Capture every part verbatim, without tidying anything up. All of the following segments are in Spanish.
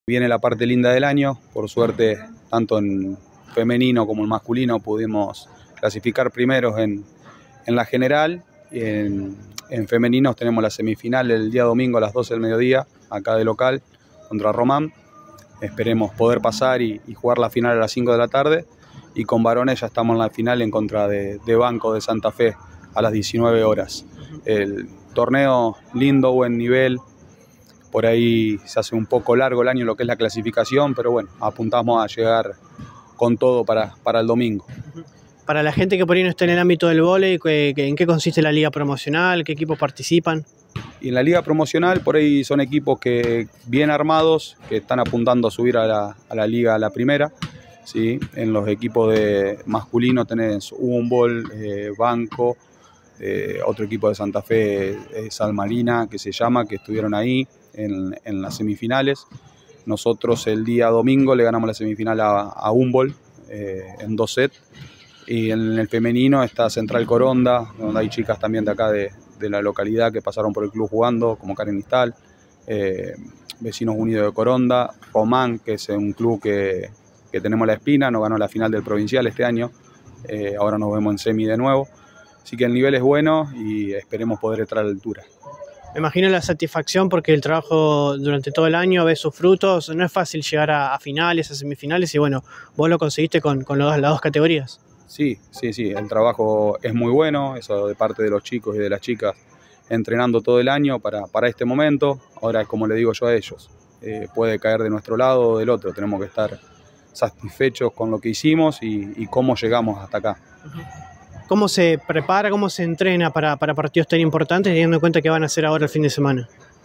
Viene la parte linda del año, por suerte, tanto en femenino como en masculino pudimos clasificar primeros en, en la general. En, en femeninos tenemos la semifinal el día domingo a las doce del mediodía, acá de local, contra Román. Esperemos poder pasar y, y jugar la final a las cinco de la tarde. Y con varones ya estamos en la final en contra de, de Banco de Santa Fe a las diecinueve horas. El torneo lindo, buen nivel. Por ahí se hace un poco largo el año lo que es la clasificación, pero bueno, apuntamos a llegar con todo para, para el domingo. Para la gente que por ahí no está en el ámbito del vóley, ¿en qué consiste la liga promocional? ¿Qué equipos participan? Y en la liga promocional por ahí son equipos que bien armados, que están apuntando a subir a la, a la liga a la primera. ¿Sí? En los equipos de masculino tenés Humboldt, eh, Banco, eh, otro equipo de Santa Fe, eh, Salmarina, que se llama, que estuvieron ahí en, en las semifinales. Nosotros el día domingo le ganamos la semifinal a, a Humboldt eh, en dos sets. Y en el femenino está Central Coronda, donde hay chicas también de acá de, de la localidad que pasaron por el club jugando, como Karen Nistal, eh, Vecinos Unidos de Coronda, Román, que es un club que, que tenemos la espina, nos ganó la final del provincial este año, eh, ahora nos vemos en semi de nuevo. Así que el nivel es bueno y esperemos poder estar a la altura. Me imagino la satisfacción porque el trabajo durante todo el año ve sus frutos. No es fácil llegar a, a finales, a semifinales y bueno, vos lo conseguiste con, con los, las dos categorías. Sí, sí, sí, el trabajo es muy bueno, eso de parte de los chicos y de las chicas, entrenando todo el año para, para este momento. Ahora es como le digo yo a ellos, eh, puede caer de nuestro lado o del otro, tenemos que estar satisfechos con lo que hicimos y, y cómo llegamos hasta acá. ¿Cómo se prepara, cómo se entrena para, para partidos tan importantes, teniendo en cuenta que van a ser ahora el fin de semana?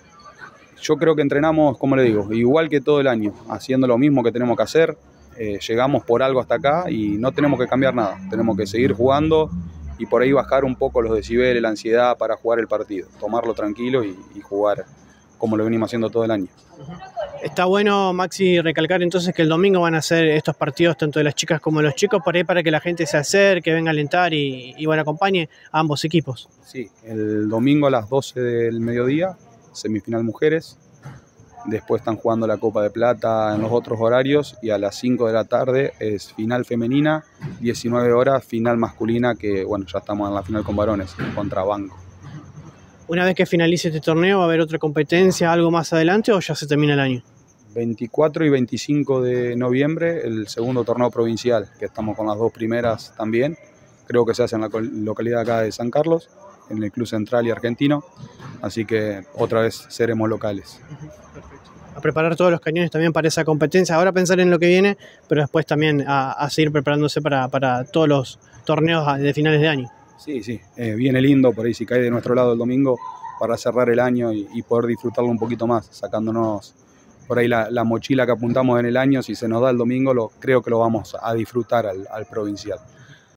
Yo creo que entrenamos, como le digo, igual que todo el año, haciendo lo mismo que tenemos que hacer. Eh, llegamos por algo hasta acá y no tenemos que cambiar nada, tenemos que seguir jugando y por ahí bajar un poco los decibeles, la ansiedad para jugar el partido, tomarlo tranquilo y, y jugar como lo venimos haciendo todo el año. Está bueno, Maxi, recalcar entonces que el domingo van a ser estos partidos tanto de las chicas como de los chicos, por ahí para que la gente se acerque, venga a alentar y, y bueno, acompañe a ambos equipos. Sí, el domingo a las doce del mediodía, semifinal mujeres. Después están jugando la Copa de Plata en los otros horarios y a las cinco de la tarde es final femenina, diecinueve horas, final masculina, que bueno, ya estamos en la final con varones, contra Banco. Una vez que finalice este torneo, ¿va a haber otra competencia, algo más adelante o ya se termina el año? veinticuatro y veinticinco de noviembre, el segundo torneo provincial, que estamos con las dos primeras también. Creo que se hace en la localidad acá de San Carlos, en el Club Central y Argentino, así que otra vez seremos locales. A preparar todos los cañones también para esa competencia, ahora pensar en lo que viene, pero después también a, a seguir preparándose para, para todos los torneos de finales de año. Sí, sí, eh, viene lindo por ahí si cae de nuestro lado el domingo para cerrar el año y, y poder disfrutarlo un poquito más, sacándonos por ahí la, la mochila que apuntamos en el año. Si se nos da el domingo, lo, creo que lo vamos a disfrutar al, al provincial.